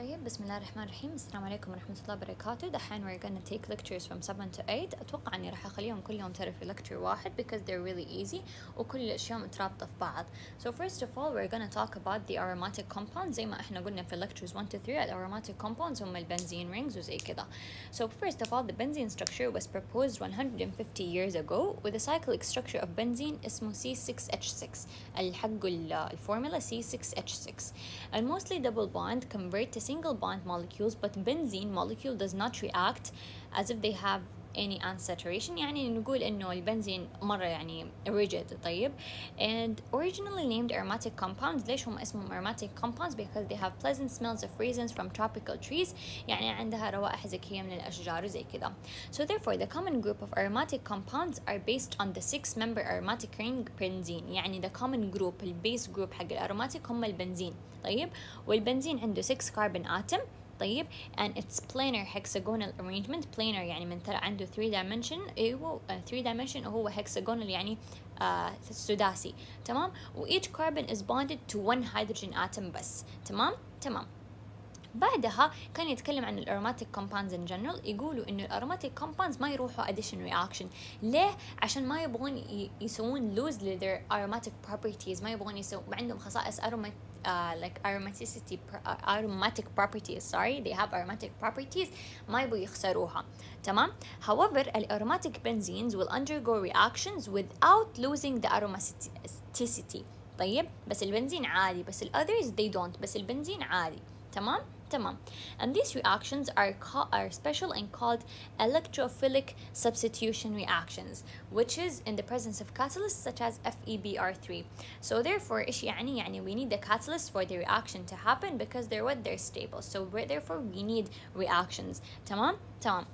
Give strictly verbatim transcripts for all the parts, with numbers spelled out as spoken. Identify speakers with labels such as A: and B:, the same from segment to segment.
A: طيب بسم الله الرحمن الرحيم. السلام عليكم ورحمة الله وبركاته. دحين we're gonna take lectures from seven to eight. أتوقع إني راح أخليهم كلهم ترى في lecture واحد because they're really easy وكل الأشياء مترابطة في بعض. So first of all we're gonna talk about the aromatic compounds زي ما إحنا قلنا في lectures one to three. ال aromatic compounds هم ال benzene rings وزي كذا. So first of all the benzene structure was proposed one hundred fifty years ago with a cyclic structure of benzene اسمه C six H six. الحق الفورمولا C six H six. And mostly double bond convert to single bond molecules, but benzene molecule does not react as if they have any unsaturation. يعني نقول إنه البنزين مرة يعني rigid. طيب and originally named aromatic compounds. ليش هم اسمهم aromatic compounds? Because they have pleasant smells of raisins from tropical trees. يعني عندها روائح زكية من الأشجار وزي كذا. So therefore the common group of aromatic compounds are based on the six member aromatic ring benzene. يعني the common group البيس group حق الأروماتيك هم البنزين. طيب والبنزين عنده six carbon atom. طيب and its planar hexagonal arrangement. planar يعني من ترى عنده three dimension. ايوه uh, three dimension وهو hexagonal يعني uh, سداسي. تمام و each carbon is bonded to one hydrogen atom بس. تمام تمام بعدها كان يتكلم عن الاروماتيك كومباوندز ان جنرال. يقولوا انه الاروماتيك كومباوندز ما يروحوا اديشن رياكشن. ليه؟ عشان ما يبغون يسوون لوز لذير اروماتيك بروبرتيز. ما يبغون يسوون عندهم خصائص ارومات Uh, like aromaticity uh, aromatic properties sorry they have aromatic properties ما يبغوا يخسروها. تمام. however aromatic benzenes will undergo reactions without losing the aromaticity. طيب بس البنزين عادي بس ال others they don't. بس البنزين عادي. تمام تمام and these reactions are are special and called electrophilic substitution reactions, which is in the presence of catalysts such as F E B R three. So therefore إيش يعني يعني we need the catalyst for the reaction to happen because they're what they're stable. So therefore we need reactions. تمام تمام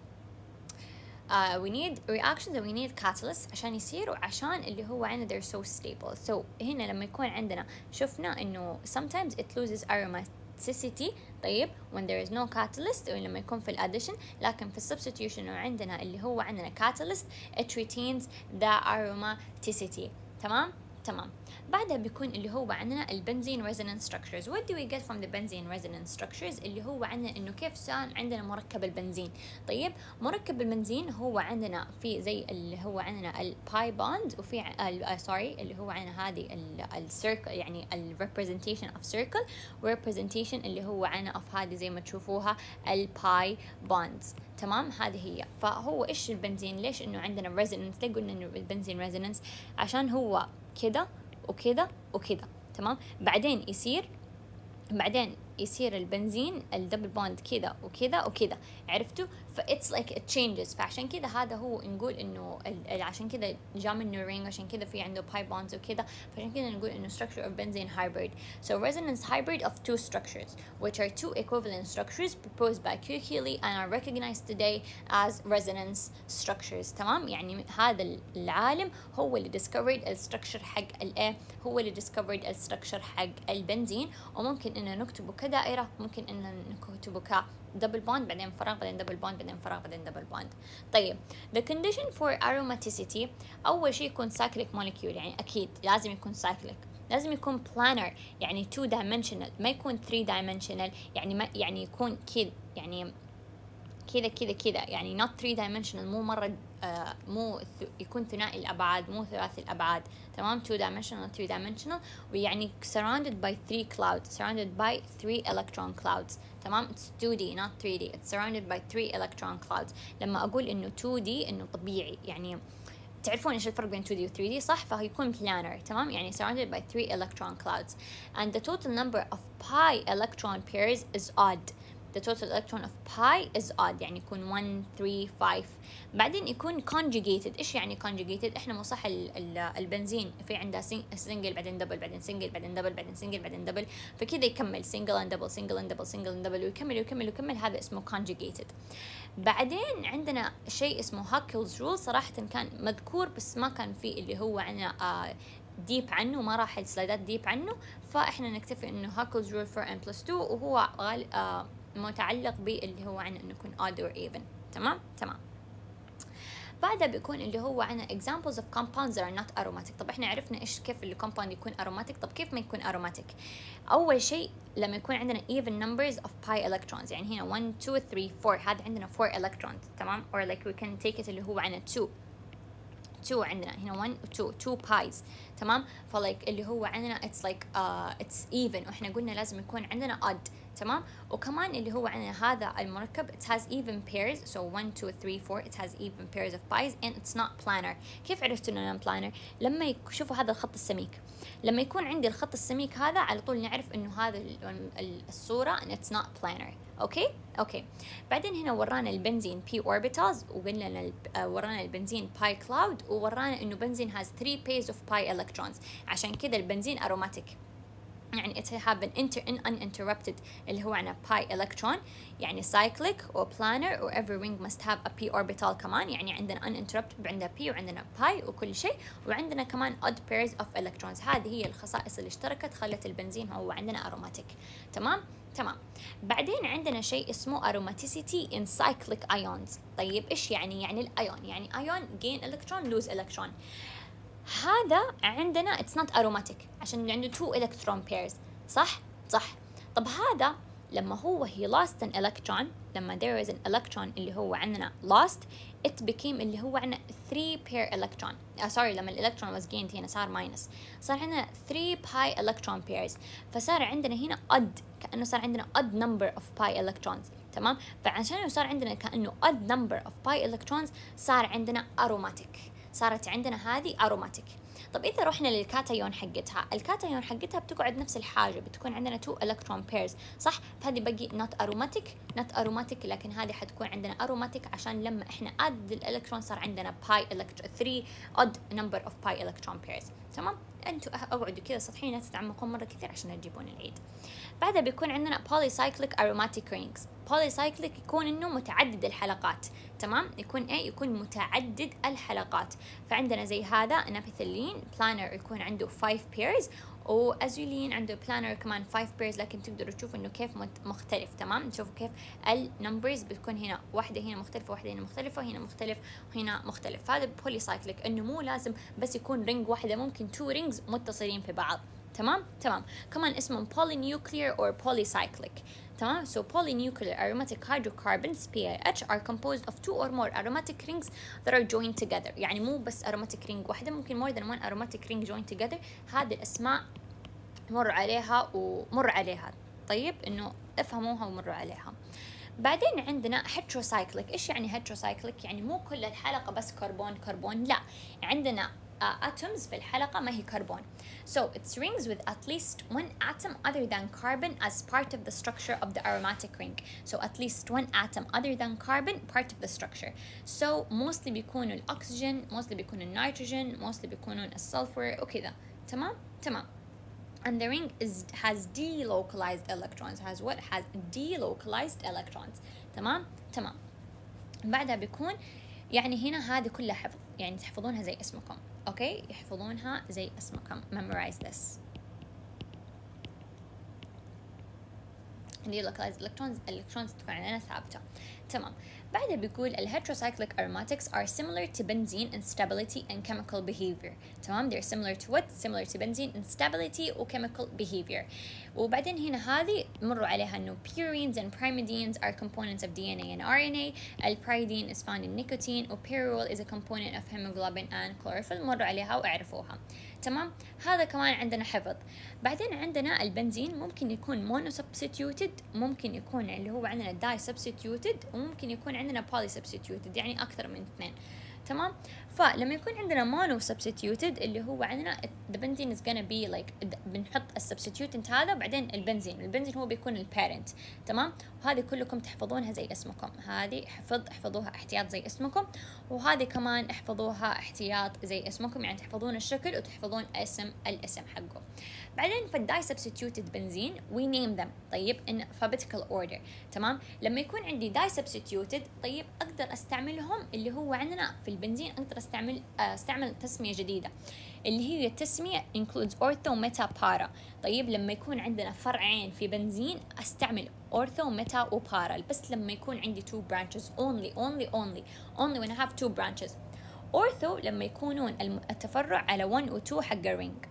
A: Uh, we need reactions and we need catalysts عشان يصير وعشان اللي هو عندنا they're so stable. So هنا لما يكون عندنا شفنا إنه sometimes it loses aromaticity. طيب when there is no catalyst لما يكون في الاديشن. لكن في السبستيوشن وعندنا اللي هو عندنا catalyst it retains the aromaticity. تمام تمام بعدها بيكون اللي هو عندنا البنزين resonance structures. what do we get from the benzene resonance structures؟ اللي هو عندنا انه كيف صار عندنا مركب البنزين. طيب مركب البنزين هو عندنا في زي اللي هو عندنا الباي بوند وفي سوري اللي هو عندنا هذه السيركل يعني ال representation of circle و representation اللي هو عندنا of هذه زي ما تشوفوها الباي bonds. تمام هذه هي. فهو ايش البنزين؟ ليش انه عندنا resonance؟ ليه قلنا انه البنزين resonance؟ عشان هو كده وكده وكده. تمام بعدين يصير بعدين يصير البنزين الدبل بوند كذا وكذا وكذا. عرفتوا؟ فإتس لايك ات تشينجز. فعشان كذا هذا هو نقول انه عشان كذا جاء منه رينج عشان كذا في عنده باي بوندز وكذا. فعشان كذا نقول انه structure of benzene hybrid. So resonance hybrid of two structures which are two equivalent structures proposed by Kekulé and are recognized today as resonance structures. تمام يعني هذا العالم هو اللي discovered الستركشر حق الايه هو اللي discovered الستركشر حق البنزين. وممكن انه نكتبه كدائرة ممكن انه نكتبه ك double bond بعدين فراغ بعدين double bond بعدين فراغ بعدين double bond. طيب the condition for aromaticity أول شيء يكون cyclic molecule. يعني أكيد لازم يكون cyclic. لازم يكون planar يعني two dimensional ما يكون three dimensional. يعني ما يعني يكون كذا يعني كذا كذا كذا يعني not three dimensional مو مرة آه مو يكون ثنائي الأبعاد مو ثلاثي الأبعاد. تمام two dimensional three dimensional ويعني surrounded by three clouds surrounded by three electron clouds. تمام it's two D not three D it's surrounded by three electron clouds. لما أقول إنه two D إنه طبيعي يعني تعرفون إيش الفرق بين two D و three D صح؟ فهيكون planar. تمام يعني surrounded by three electron clouds and the total number of pi electron pairs is odd. the total electron of pi is odd يعني يكون one three five. بعدين يكون conjugated. إيش يعني conjugated؟ إحنا مو صح البنزين في عندها single بعدين double بعدين single بعدين double بعدين single بعدين double. فكذا يكمل single and double single and double single and double ويكمل ويكمل ويكمل. هذا اسمه conjugated. بعدين عندنا شيء اسمه Haeckel's rule. صراحة كان مذكور بس ما كان فيه اللي هو عندنا آه ديب عنه ما راح السلايدات ديب عنه. فإحنا نكتفي إنه Haeckel's rule for n plus two وهو غالب آه متعلق باللي هو عن انه يكون odd or even. تمام تمام بعدها بيكون اللي هو عنا examples of compounds that are not aromatic. طب احنا عرفنا ايش كيف اللي compound يكون aromatic. طب كيف ما يكون aromatic؟ اول شيء لما يكون عندنا even numbers of pi electrons، يعني هنا one two three four، هذا عندنا four electrons تمام، or like we can take it اللي هو عنا two two عندنا هنا one و two two pies تمام. فلايك اللي هو عندنا it's like uh, it's even، واحنا قلنا لازم يكون عندنا odd تمام. وكمان اللي هو عندنا هذا المركب it has even pairs so one two three four it has even pairs of pies and it's not planar. كيف عرفت انه non planar؟ لما يشوفوا هذا الخط السميك، لما يكون عندي الخط السميك هذا على طول نعرف انه هذا الصورة it's not planar. اوكي اوكي. بعدين هنا ورانا البنزين p orbitals، وقلنا لنا ورانا البنزين pi cloud، وورانا انه بنزين has three pairs of pi electrons، عشان كذا البنزين aromatic، يعني it have an inter in uninterrupted اللي هو عنا pi electron، يعني cyclic و planar و every ring must have a p orbital كمان، يعني عندنا uninterrupted عندنا p وعندنا pi وكل شيء، وعندنا كمان odd pairs of electrons. هذه هي الخصائص اللي اشتركت خلت البنزين هو عندنا aromatic تمام تمام. بعدين عندنا شيء اسمه aromaticity in cyclic ions. طيب ايش يعني؟ يعني الايون، يعني ايون gain electron lose electron. هذا عندنا it's not aromatic عشان عنده two electron pairs، صح؟ صح. طب هذا لما هو he lost an electron، لما there is an electron اللي هو عندنا lost it became اللي هو عندنا three pair electron آه sorry لما الالكترون was gained هنا صار minus، صار عندنا three pi electron pairs، فصار عندنا هنا odd، كأنه صار عندنا odd number of pi electrons تمام. فعشان صار عندنا كأنه odd number of pi electrons صار عندنا aromatic، صارت عندنا هذه aromatic. طب إذا رحنا للكاتايون حقتها، الكاتايون حقتها بتقعد نفس الحاجة، بتكون عندنا two electron pairs صح؟ فهذه بقي not aromatic not aromatic، لكن هذه حتكون عندنا aromatic عشان لما إحنا add الإلكترون صار عندنا pi electron three odd number of pi electron pairs تمام. أنتوا اقعدوا كذا سطحيين لا تتعمقون مرة كثير عشان تجيبون العيد. بعدها بيكون عندنا polycyclic aromatic rings. polycyclic يكون إنه متعدد الحلقات تمام، يكون ايه يكون متعدد الحلقات. فعندنا زي هذا نابيثيلين بلانر يكون عنده five pairs، وازولين عنده بلانر كمان five pairs، لكن تقدروا تشوفوا انه كيف مختلف تمام. تشوفوا كيف النمبرز بتكون هنا واحده هنا مختلفه واحده هنا مختلفه وهنا مختلف وهنا مختلف. فهذا بوليسايكليك انه مو لازم بس يكون رينج واحده، ممكن تو رينجز متصلين في بعض تمام تمام. كمان اسمهم polynuclear or polycyclic تمام. So polynuclear aromatic hydrocarbons P A H are composed of two or more aromatic rings that are joined together. يعني مو بس aromatic ring واحدة، ممكن more than one aromatic ring joined together. هذه الأسماء مر عليها ومر عليها، طيب إنه افهموها ومروا عليها. بعدين عندنا heterocyclic. إيش يعني heterocyclic؟ يعني مو كل الحلقة بس كربون كربون، لا، عندنا Uh, atoms في الحلقة ما هي كربون. So it's rings with at least one atom other than carbon as part of the structure of the aromatic ring. So at least one atom other than carbon part of the structure. So mostly بيكونوا الأكسجين، mostly بيكونوا النيتروجين، mostly بيكونوا السلفور وكذا تمام تمام. And the ring is has delocalized electrons. Has what? Has delocalized electrons. تمام تمام. بعدها بيكون يعني هنا هذه كلها حفظ، يعني تحفظونها زي اسمكم. اوكي، يحفظونها زي اسمكم. memorize this. delocalized electrons electrons تكون عندنا ثابتة تمام. بعدها بيقول ال heterocyclic aromatics are similar to benzene in stability and chemical behavior تمام. they're similar to what? similar to benzene in stability و chemical behavior. وبعدين هنا هذه مروا عليها إنه purines and pyrimidines are components of D N A and R N A. البرايدين is found in nicotine و pyrrole is a component of hemoglobin and chlorophyll. مروا عليها واعرفوها تمام. هذا كمان عندنا حفظ. بعدين عندنا البنزين ممكن يكون mono substituted، ممكن يكون اللي هو عندنا di substituted، وممكن يكون عندنا poly substituted، يعني أكثر من اثنين تمام. فلما يكون عندنا mono substituted اللي هو عندنا the benzene is gonna be like بنحط السبستيوتنت هذا وبعدين البنزين، البنزين هو بيكون البارنت تمام. وهذه كلكم تحفظونها زي اسمكم، هذه حفظ احفظوها احتياط زي اسمكم، وهذه كمان احفظوها احتياط زي اسمكم، يعني تحفظون الشكل وتحفظون اسم الاسم حقه. بعدين في الداي سبستيوتد بنزين we name them طيب in alphabetical order تمام. لما يكون عندي داي سبستيوتد طيب اقدر استعملهم اللي هو عندنا في البنزين، اقدر استعمل استعمل تسمية جديدة اللي هي التسمية includes ortho meta para. طيب لما يكون عندنا فرعين في بنزين استعمل ortho meta و para، بس لما يكون عندي two branches only only only only when I have two branches. أورثو لما يكونون التفرع على واحد و اثنين حق الرينج.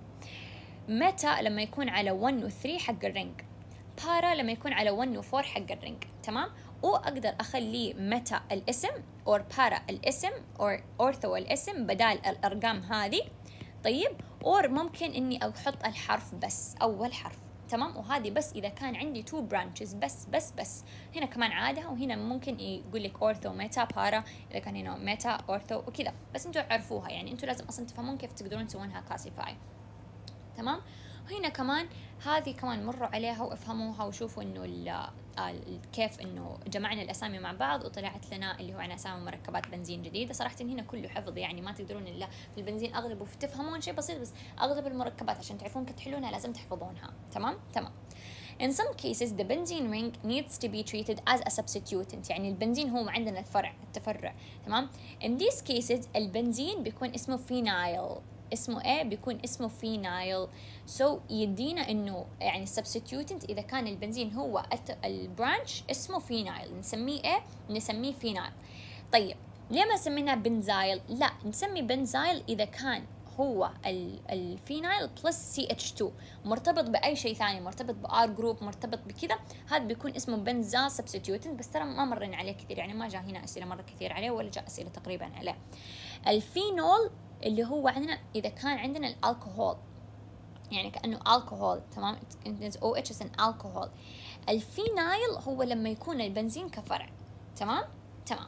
A: ميتا لما يكون على واحد و ثلاثة حق الرينج. بارا لما يكون على واحد و أربعة حق الرينج. تمام؟ وأقدر أخلي ميتا الاسم أو بارا الاسم أو أورثو الاسم بدال الأرقام هذه. طيب، أو ممكن إني أحط الحرف بس، أول حرف. تمام؟ وهذه بس إذا كان عندي تو برانشز بس بس بس. هنا كمان عادها، وهنا ممكن يقول لك أورثو ميتا بارا، إذا كان هنا ميتا أورثو وكذا. بس أنتوا عرفوها، يعني أنتوا لازم أصلا تفهمون كيف تقدرون تسوونها كلاسيفاي. تمام؟ وهنا كمان هذه كمان مروا عليها وافهموها وشوفوا إنه كيف إنه جمعنا الأسامي مع بعض وطلعت لنا اللي هو عن أسامي مركبات بنزين جديدة. صراحة هنا كله حفظ، يعني ما تقدرون إلا في البنزين أغلبه تفهمون شيء بسيط، بس أغلب المركبات عشان تعرفون كيف تحلونها لازم تحفظونها. تمام؟ تمام. In some cases the benzene ring needs to be treated as a substituent، يعني البنزين هو عندنا الفرع التفرع. تمام؟ In these cases البنزين بيكون اسمه فينايل. اسمه ايه؟ بيكون اسمه فينايل. سو so يدينا انه يعني substituent اذا كان البنزين هو البرانش اسمه فينايل، نسميه ايه؟ نسميه فينايل. طيب ليه ما سميناه بنزايل؟ لا، نسمي بنزايل اذا كان هو الفينايل بلس سي اتش تو مرتبط باي شيء ثاني، مرتبط بار جروب، مرتبط بكذا، هذا بيكون اسمه بنزا سبستيوتنت. بس ترى ما مرينا عليه كثير، يعني ما جاء هنا اسئله مره كثير عليه، ولا جاء اسئله تقريبا عليه. الفينول اللي هو عندنا اذا كان عندنا الكحول، يعني كانه الكحول. تمام؟ او اتش اس ان الكحول. الفينايل هو لما يكون البنزين كفرع. تمام؟ تمام.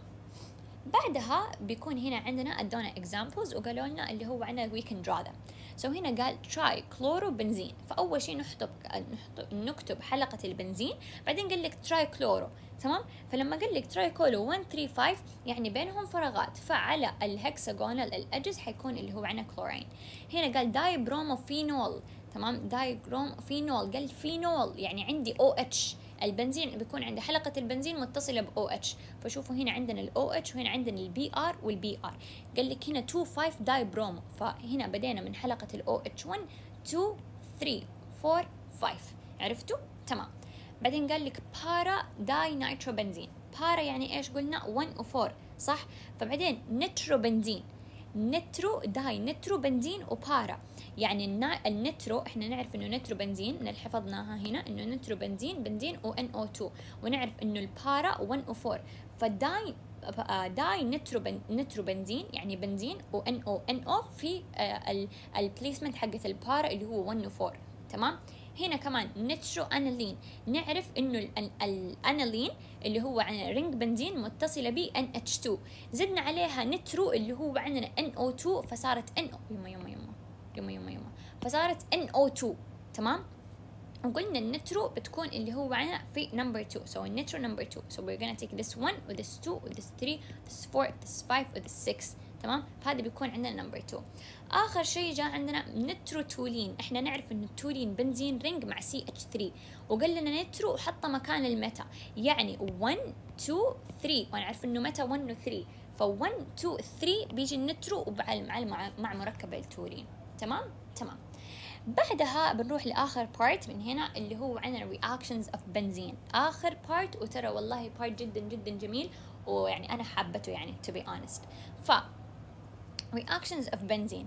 A: بعدها بيكون هنا عندنا ادونا examples وقالوا لنا اللي هو عندنا we can draw them. سو so هنا قال تراي كلورو بنزين، فاول شيء نحط نكتب حلقه البنزين، بعدين قال لك تراي كلورو. تمام؟ فلما قال لك تراي كلورو واحد ثلاثة خمسة يعني بينهم فراغات، فعلى الهكساغونال الأجز حيكون اللي هو عندنا كلورين. هنا قال داي بروموفينول. تمام؟ داي بروموفينول، قال فينول يعني عندي او اتش. البنزين بيكون عند حلقة البنزين متصلة ب او اتش، فشوفوا هنا عندنا ال او اتش وهنا عندنا ال بي ار وال بي ار. قال لك هنا اثنين خمسة داي برومو، فهنا بدينا من حلقة ال او اتش واحد اثنين ثلاثة أربعة خمسة. عرفتوا؟ تمام. بعدين قال لك بارا داي نيترو بنزين. بارا يعني ايش قلنا؟ واحد و أربعة، صح؟ فبعدين نترو بنزين، نترو داي نترو بنزين وبارا، يعني النترو احنا نعرف انه نترو بنزين، اللي حفظناها هنا انه نترو بنزين بنزين و ان او اثنين، ونعرف انه البارا واحد و أربعة، فداي داي نترو بن نترو بنزين يعني بنزين و ان او ان او في البليسمنت حقت البارا اللي هو واحد و أربعة. تمام؟ هنا كمان نترو انالين، نعرف انه الانالين اللي هو عن رينج بنزين متصله ب ان اتش تو، زدنا عليها نترو اللي هو عندنا ان او اثنين فصارت ان يما يما يما يما يما يما فصارت ان او اثنين. تمام؟ وقلنا النترو بتكون اللي هو عنا في number two. So النترو number two. So we're gonna take this one و this two و this three this four this five و this six. تمام؟ فهذا بيكون عندنا number two. آخر شيء جاء عندنا نترو تولين. إحنا نعرف إنه التولين بنزين رينج مع سي اتش ثري، وقال لنا نترو وحطه مكان الميتا، يعني واحد اثنين ثلاثة، وأنا عارف إنه ميتا واحد و ثلاثة، ف واحد اثنين ثلاثة بيجي النترو مع مع مع مركب التولين. تمام؟ تمام. بعدها بنروح لآخر بارت من هنا اللي هو عندنا reactions of بنزين. آخر بارت، وترى والله بارت جدا جدا جميل، ويعني أنا حابته يعني to be honest. ف reactions of بنزين.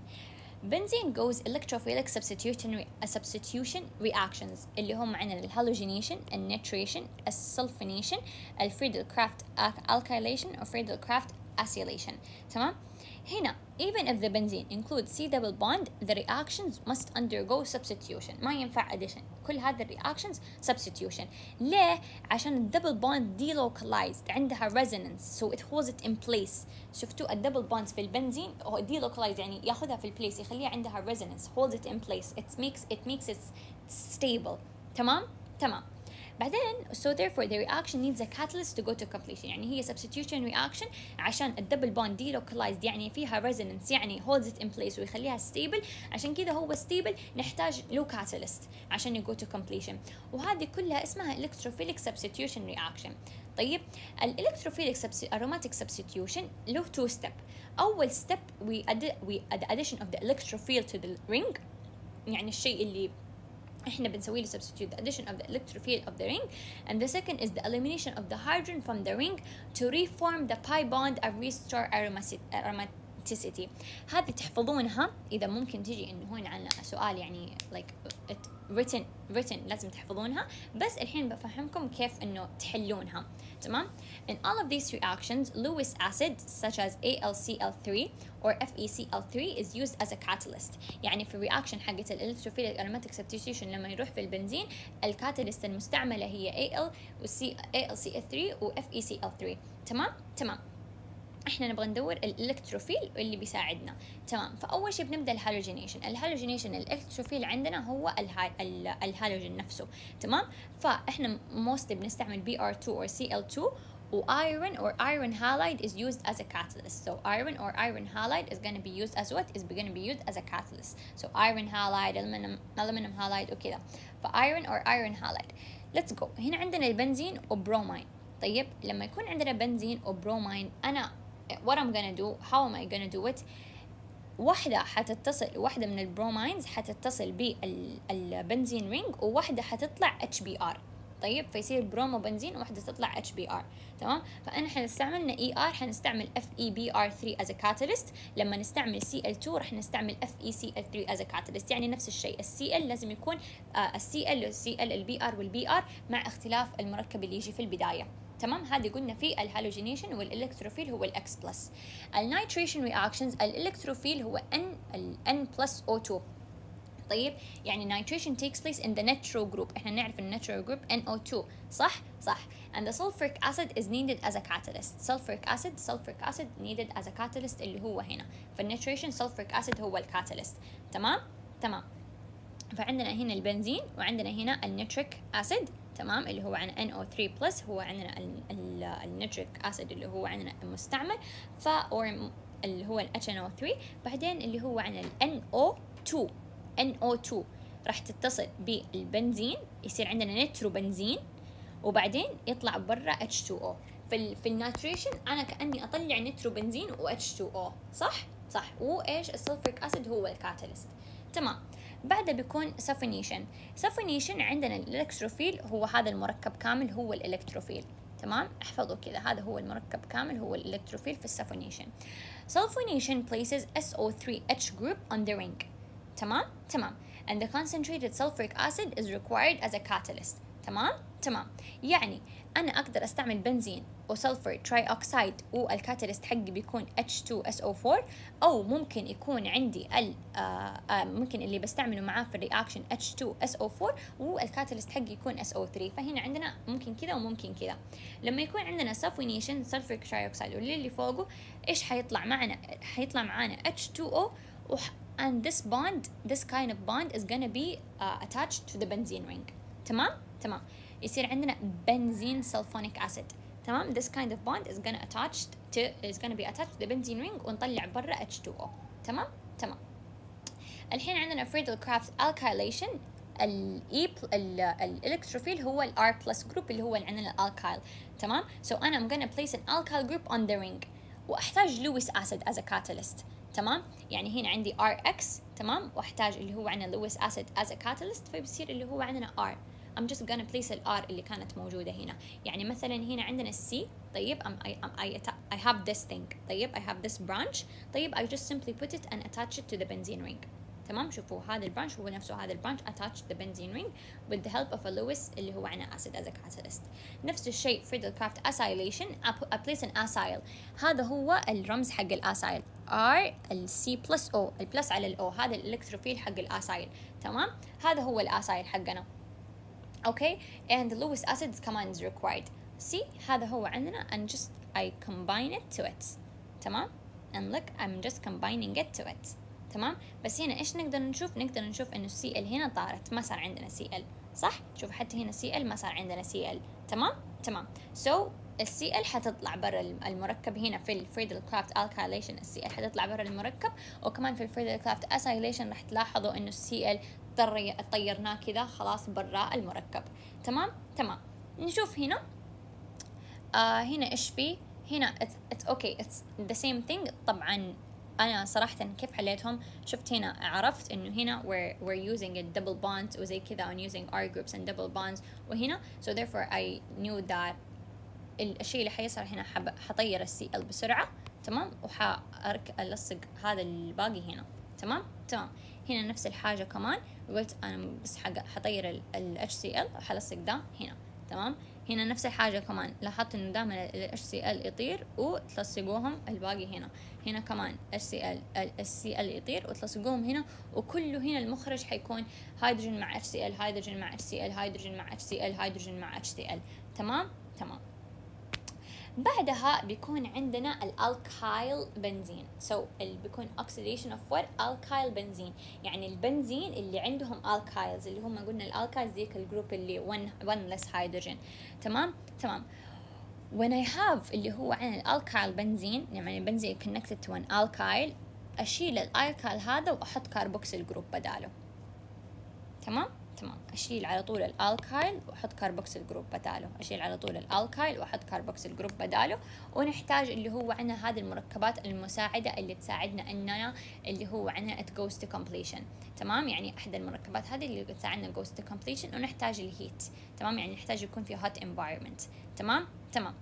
A: بنزين goes electrophilic substitution substitution reactions اللي هم عندنا الهالوجينيشن، النيتريشن، السلفونيشن، الفريدل كرافت alkylation أو فريدل كرافت acylation. تمام؟ هنا even if the benzene includes C double bond the reactions must undergo substitution. ما ينفع addition، كل هذه الرياكشنز substitution. ليه؟ عشان الدبل bond delocalized عندها resonance so it holds it in place. شفتوا الدبل bonds في البنزين هو delocalized يعني ياخذها في البليس، يخليها عندها resonance holds it in place. it makes it makes it stable. تمام؟ تمام. بعدين so therefore the reaction needs a catalyst to go to completion. يعني هي substitution reaction عشان الدبل bond delocalized يعني فيها resonance يعني holds it in place ويخليها stable، عشان كذا هو stable نحتاج له catalyst عشان يgo to completion. وهذه كلها اسمها electrophilic substitution reaction. طيب electrophilic aromatic substitution له two step. أول step we add we add addition of the electrophile to the ring، يعني الشيء اللي احنا بنسوي له substitute the addition of the electrophile of the ring, and the second is the elimination of the hydrogen from the ring to reform the pi bond and restore aromatic aromaticity. هذه تحفظونها إذا ممكن تجي إنه هون عن سؤال يعني like written written لازم تحفظونها، بس الحين بفهمكم كيف إنه تحلونها. تمام. In all of these reactions, Lewis acid such as A L C L three or F E C L three is used as a catalyst. يعني في الرياكشن حقت الالكتروفيليك aromatic substitution لما يروح في البنزين الكاتاليست المستعملة هي A L و C A L C L three و F E C L three. تمام تمام. احنا نبغى ندور الالكتروفيل اللي بيساعدنا. تمام. فاول شيء بنبدا الهالوجينيشن. الهالوجينيشن الالكتروفيل عندنا هو الهالوجين نفسه. تمام. فاحنا mostly بنستعمل B R two or C L two و iron or iron halide is used as a catalyst. So iron or iron halide is going to be used as what? Is going to be used as a catalyst. So iron halide, aluminum aluminum halide وكذا. ف iron or iron halide. Let's go. هنا عندنا البنزين وبرومين. طيب لما يكون عندنا بنزين وبرومين أنا what I'm gonna do, how am I gonna do it؟ واحدة حتتصل، واحدة من البرومينز حتتصل بالبنزين رينج وواحدة حتطلع H B R. طيب فيصير برومو بنزين وواحدة تطلع H B R. تمام. فأنا حنستعملنا E R حنستعمل F E B R three as a catalyst. لما نستعمل C L two رح نستعمل F E C L three as a catalyst. يعني نفس الشيء. ال C L لازم يكون ال C L وال C L ال B R وال B R مع اختلاف المركب اللي يجي في البداية. تمام. هذه قلنا في الهالوجينيشن والالكتروفيل هو الاكس بلس. النيتريشن رياكشنز الالكتروفيل هو N ال N plus O two. طيب يعني nitration takes place in the nitro group. احنا نعرف النيترو group N O two. صح صح. and the sulfuric acid is needed as a catalyst. sulfuric acid sulfuric acid needed as a catalyst اللي هو هنا. فالنيتريشن sulfuric acid هو الكاتاليست. تمام تمام. فعندنا هنا البنزين وعندنا هنا النيتريك acid. تمام. اللي هو عن N O three plus هو عندنا النيتريك أسيد اللي هو عندنا المستعمل. ف or اللي هو ال H N O three. بعدين اللي هو عندنا ال N O two. N O two راح تتصل بالبنزين يصير عندنا نيترو بنزين وبعدين يطلع برا H two O. في ال في الناتريشن أنا كأني أطلع نيترو بنزين و H two O. صح صح. وإيش السلفريك أسيد هو الكاتاليست. تمام. بعدها بيكون سفونيشن. سفونيشن عندنا الالكتروفيل هو هذا المركب كامل هو الالكتروفيل. تمام. احفظوا كذا هذا هو المركب كامل هو الالكتروفيل في السفونيشن. Sulfonation places S O three H group on the ring. تمام تمام. and the concentrated sulfuric acid is required as a catalyst. تمام تمام. يعني أنا أقدر أستعمل بنزين وسلفر تراي أوكسايد والكاتاليست حقي بيكون H two S O four أو ممكن يكون عندي ال آه آه ممكن اللي بستعمله معاه في الرياكشن H two S O four والكاتاليست حقي يكون S O three. فهنا عندنا ممكن كذا وممكن كذا. لما يكون عندنا سفونيشن سلفريك تراي أوكسايد واللي اللي فوقه إيش حيطلع معنا؟ حيطلع معنا H two O and this bond this kind of bond is gonna be uh, attached to the benzene ring. تمام تمام. يصير عندنا بنزين سلفونيك acid. تمام. this kind of bond is gonna attached to is gonna be attached to the benzene ring ونطلع برا H two O. تمام تمام. الحين عندنا Friedel-Crafts alkylation. ال E الالكتروفيل هو ال R plus group اللي هو عندنا الالكايل. تمام. so أنا I'm gonna place an alkyl group on the ring وأحتاج Lewis acid as a catalyst. تمام. يعني هنا عندي R X. تمام. واحتاج اللي هو عندنا Lewis acid as a catalyst فبيصير اللي هو عندنا R. I'm just gonna place ال R اللي كانت موجودة هنا. يعني مثلا هنا عندنا C. طيب I'm, I, I, I have this thing. طيب I have this branch. طيب I just simply put it and attach it to the benzene ring. تمام. شوفوا هذا البرانش هو نفسه هذا البرانش attached to the benzene ring with the help of a Lewis اللي هو عنا acid as a catalyst. نفس الشيء Friedel-Crafts acylation. I place an acyl. هذا هو الرمز حق الاسايل R ال C plus O. البلس على ال O هذا الالكتروفيل حق الاسايل. تمام. هذا هو الاسايل حقنا. Okay. and the Lewis acid كمان is required. See هذا هو عندنا and just I combine it to it. تمام. and look I'm just combining it to it. تمام. بس هنا ايش نقدر نشوف؟ نقدر نشوف انه السي ال هنا طارت ما صار عندنا سي ال. صح. شوف حتى هنا سي ال ما صار عندنا سي ال. تمام تمام. so السي ال حتطلع برا المركب هنا في الفريدل-كرافت alkylation. السي ال حتطلع برا المركب وكمان في الفريدل-كرافت acylation راح تلاحظوا انه السي ال طيرناه كذا خلاص برا المركب. تمام تمام. نشوف هنا آه هنا ايش فيه؟ هنا it's, it's okay it's the same thing. طبعا أنا صراحة كيف حليتهم شفت هنا عرفت إنه هنا we're we're using a double bonds وزي كذا and using R groups and double bonds وهنا so therefore I knew that الشيء اللي حيصير هنا حب حطير السي ال بسرعة، تمام، وحأرك ألصق هذا الباقي هنا، تمام تمام. هنا نفس الحاجة كمان، قلت أنا بس حق حطير ال اتش سي ال وحلصق ده هنا، تمام. هنا نفس الحاجة كمان، لاحظت إنه دائما ال اتش سي ال يطير وتلصقوهم الباقي هنا. هنا كمان اتش سي ال ال سي ال يطير وتلصقوهم هنا، وكله هنا المخرج حيكون هيدروجين مع اتش سي ال، هيدروجين مع اتش سي ال، هيدروجين مع اتش سي ال، هيدروجين مع اتش سي ال، تمام تمام. بعدها بيكون عندنا الالكايل بنزين. سو so, اللي بيكون oxidation of what alkyl بنزين، يعني البنزين اللي عندهم alkyls، اللي هم قلنا الالكايلز ذيك الجروب اللي one one less hydrogen، تمام تمام. when I have اللي هو عن الالكايل بنزين، يعني البنزين connected to an alkyl، اشيل الالكايل هذا واحط كاربوكسيل جروب بداله، تمام تمام. اشيل على طول الالكايل واحط كاربوكسيل جروب بداله، اشيل على طول الالكايل واحط كاربوكسيل جروب بداله. ونحتاج اللي هو عنا هذه المركبات المساعده اللي تساعدنا اننا اللي هو عنا it goes to completion، تمام. يعني احد المركبات هذه اللي تساعدنا goes to completion. ونحتاج الهيت، تمام، يعني نحتاج يكون في hot environment، تمام تمام.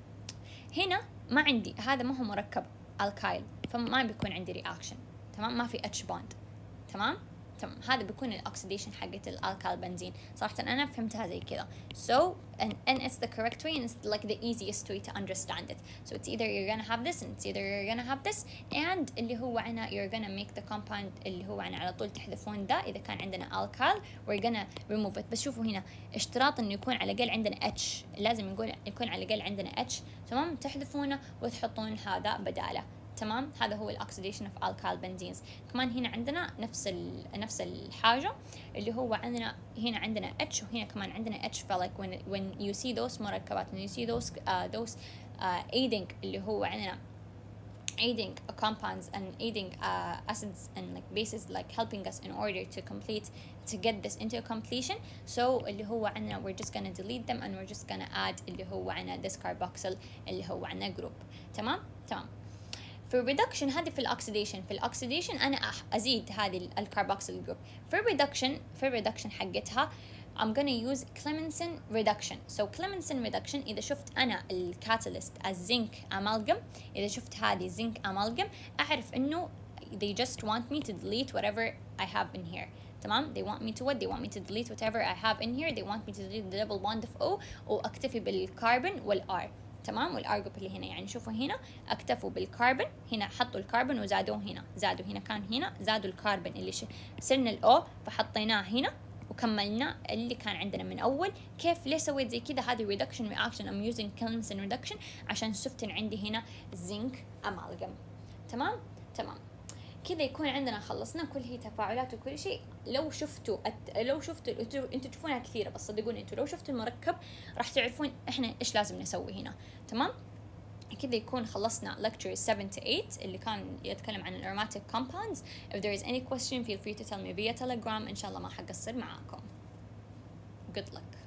A: هنا ما عندي، هذا ما هو مركب الكايل، فما بيكون عندي رياكشن، تمام، ما في اتش بوند، تمام تمام. هذا بيكون الاكسيديشن حقت الالكايل بنزين. صراحه انا فهمتها زي كذا. so and, and it's the correct way and it's like the easiest way to understand it. so it's either you're gonna have this and it's either you're gonna have this and اللي هو عنا you're gonna make the compound اللي هو عنا على طول تحذفون ده اذا كان عندنا alkyl we're gonna remove it. بس شوفوا هنا اشتراط انه يكون على الاقل عندنا H، لازم يقول يكون على الاقل عندنا H، تمام، تحذفونه وتحطون هذا بداله، تمام. هذا هو الاكسيديشن اوف الكايل بنزينز. كمان هنا عندنا نفس نفس الحاجه اللي هو عندنا هنا عندنا اتش وهنا كمان عندنا اتش. فلايك when when you see those مركبات when you see those uh, those uh, aiding اللي هو عندنا aiding compounds and aiding uh, acids and like bases like helping us in order to complete to get this into a completion. so اللي هو عندنا we're just gonna delete them and we're just gonna add اللي هو عندنا this carboxyl اللي هو عندنا group، تمام تمام. في الريدكشن هذه في الاكسيديشن في الاكسيديشن انا ازيد هذه الكربوكسيل جروب. في الريدكشن في الريدكشن حقتها I'm gonna use Clemmensen reduction. so Clemmensen reduction اذا شفت انا الكاتاليست الزنك amalgam، اذا شفت هذه زنك amalgam اعرف انه they just want me to delete whatever I have in here، تمام. they want me to what they want me to delete whatever I have in here. they want me to delete the double bond of O واكتفي بالكربون والار، تمام، والار جروب اللي هنا. يعني شوفوا هنا اكتفوا بالكربون، هنا حطوا الكربون وزادوه هنا، زادوا هنا كان هنا زادوا الكربون اللي صرنا الاو فحطيناه هنا وكملنا اللي كان عندنا من اول. كيف ليه سويت زي كذا؟ هذه ريدكشن رياكشن ام يوزنج كلمنسن ريدكشن عشان شفت ان عندي هنا زنك امالجم، تمام تمام. كذا يكون عندنا خلصنا كل هي تفاعلات وكل شيء. لو شفتوا الت... لو شفتوا انتوا تشوفونها كثيره بس صدقوني انتوا لو شفتوا المركب راح تعرفون احنا ايش لازم نسوي هنا، تمام. كذا يكون خلصنا lecture seven to eight اللي كان يتكلم عن aromatic compounds. if there is any question feel free to tell me via telegram. ان شاء الله ما حقصر معاكم. good luck.